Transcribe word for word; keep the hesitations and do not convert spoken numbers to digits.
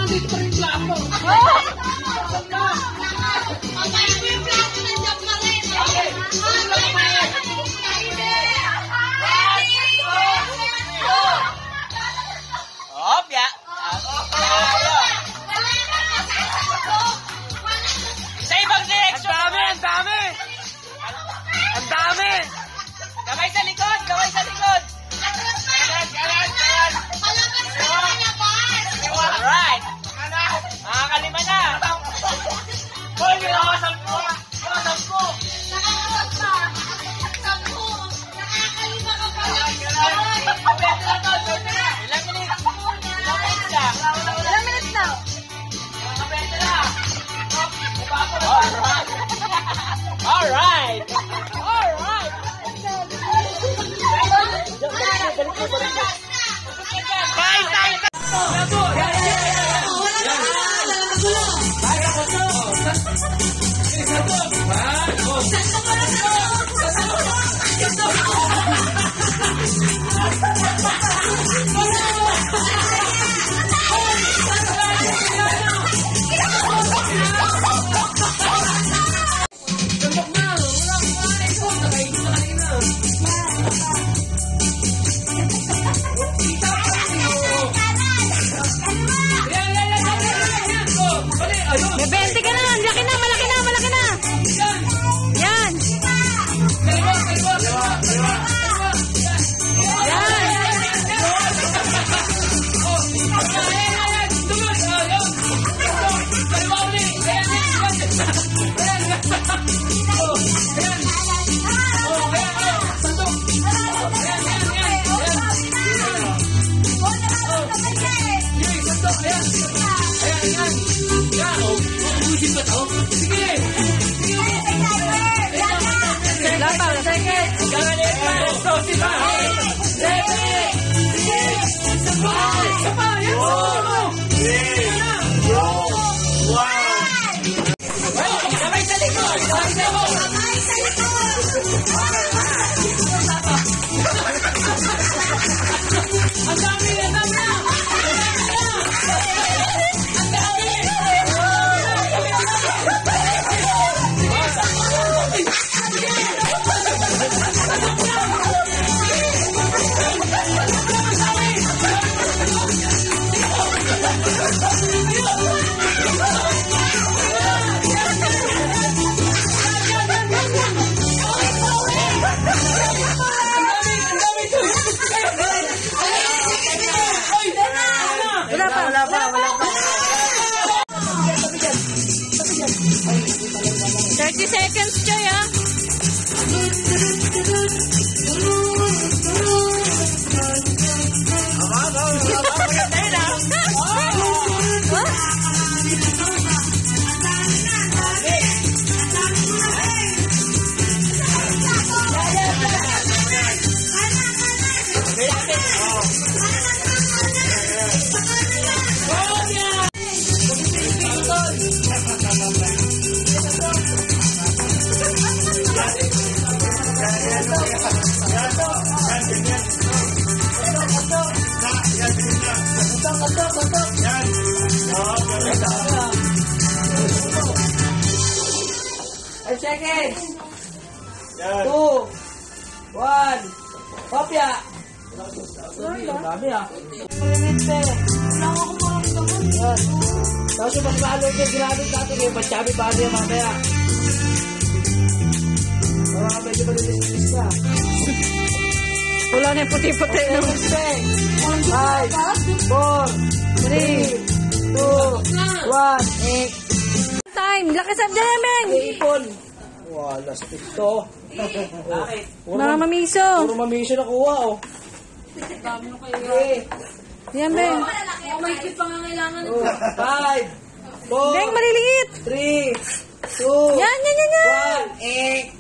dito pa rin plato. Opya. Sa ibang direksyon. Ang dami, ang dami. Ang dami. Kamay sa likod, kamay sa likod. Kanan, kanan, kanan. Alright. Makakalima na. Hoy, nakasampu. Nakasampu. Nakasampu. Nakakalima ka pa. Ilang minutes? Ilang minutes na? Ilang minutes na? Nakapwede na. Alright. Alright. Bye, bye. Bebente ka na, laki na, malaki na, malaki na. Yan. Lapang, second. Galit pa. So, si ba? Seven. Six. Sabay. Sabay. Sabay sa likod. Sabay sa likod. Ang dami na, dami na. Wala pa, wala pa, wala pa. thirty seconds, Joy, ah. Five seconds. Two. One. Kopya. Ang dami ah. Yan. Tapos yung mas mahalo yung ginamit natin yung masyami pa niya mamaya. Para ka medyo malilis na. Wala na yung puti-puti. Five, four, three, two, one, eight. Time! Lakas ang demeng! Ipon. Wala, stick to. Mga mamiso. Puro mamiso na kuha, oh. Okay. Yan, Ben. May kit pa nga kailangan. Oh, five, four, Beng, maliliit. three, two, Yan, yan, yan, yan. one, eight.